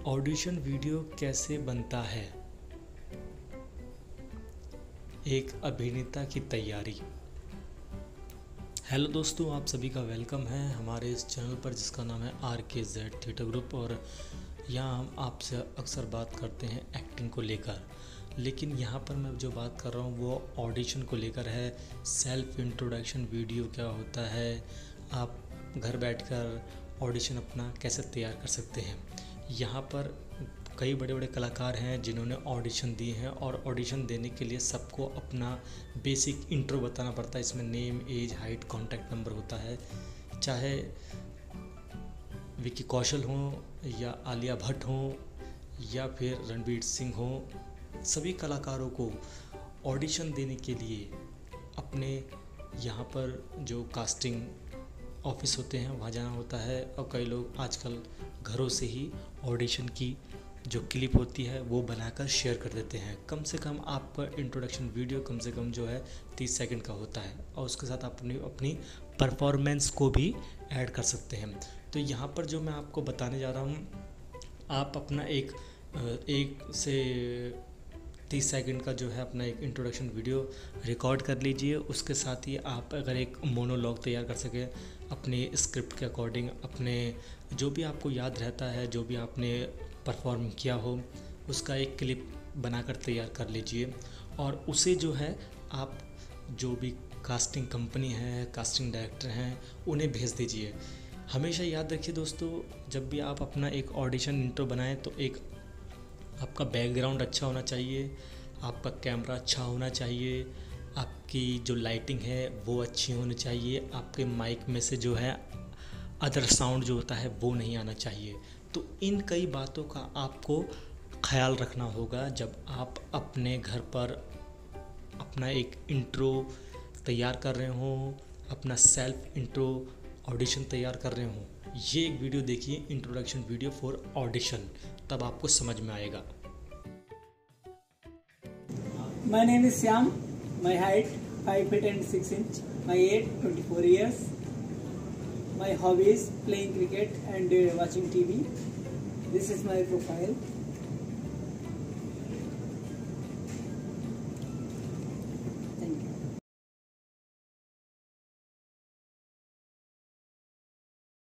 Audition video कैसे बनता है, एक अभिनेता की तैयारी। हेलो दोस्तों, आप सभी का वेलकम है हमारे इस चैनल पर जिसका नाम है RKZ थिएटर ग्रुप। और यहाँ हम आपसे अक्सर बात करते हैं एक्टिंग को लेकर, लेकिन यहाँ पर मैं जो बात कर रहा हूँ वो ऑडिशन को लेकर है। सेल्फ इंट्रोडक्शन वीडियो क्या होता है, आप घर बैठकर ऑडिशन अपना कैसे तैयार कर सकते हैं। यहाँ पर कई बड़े बड़े कलाकार हैं जिन्होंने ऑडिशन दिए हैं और ऑडिशन देने के लिए सबको अपना बेसिक इंट्रो बताना पड़ता है। इसमें name, age, height, contact number होता है। चाहे विकी कौशल हो या आलिया भट्ट हो या फिर रणवीर सिंह हो, सभी कलाकारों को ऑडिशन देने के लिए अपने यहाँ पर जो कास्टिंग ऑफिस होते हैं वहाँ जाना होता है। और कई लोग आजकल घरों से ही ऑडिशन की जो क्लिप होती है वो बनाकर शेयर कर देते हैं। कम से कम आपका इंट्रोडक्शन वीडियो कम से कम जो है 30 सेकंड का होता है और उसके साथ आप अपनी परफॉर्मेंस को भी ऐड कर सकते हैं। तो यहाँ पर जो मैं आपको बताने जा रहा हूँ, आप अपना एक से 30 सेकंड का जो है अपना एक इंट्रोडक्शन वीडियो रिकॉर्ड कर लीजिए। उसके साथ ही आप अगर एक मोनोलॉग तैयार कर सकें अपने स्क्रिप्ट के अकॉर्डिंग, अपने जो भी आपको याद रहता है, जो भी आपने परफॉर्म किया हो उसका एक क्लिप बनाकर तैयार कर लीजिए। और उसे जो है आप जो भी कास्टिंग कंपनी है, कास्टिंग डायरेक्टर हैं, उन्हें भेज दीजिए। हमेशा याद रखिए दोस्तों, जब भी आप अपना एक ऑडिशन इंट्रो बनाएं तो एक आपका बैकग्राउंड अच्छा होना चाहिए, आपका कैमरा अच्छा होना चाहिए, आपकी जो लाइटिंग है वो अच्छी होनी चाहिए, आपके माइक में से जो है अदर साउंड जो होता है वो नहीं आना चाहिए। तो इन कई बातों का आपको ख्याल रखना होगा जब आप अपने घर पर अपना एक इंट्रो तैयार कर रहे हों, अपना सेल्फ इंट्रो ऑडिशन तैयार कर रहे हों। ये एक वीडियो देखिए, इंट्रोडक्शन वीडियो फॉर ऑडिशन, तब आपको समझ में आएगा। My name is Syam. My height 5 feet and 6 inch. My age 24 years. My hobbies playing cricket and watching TV. This is my profile.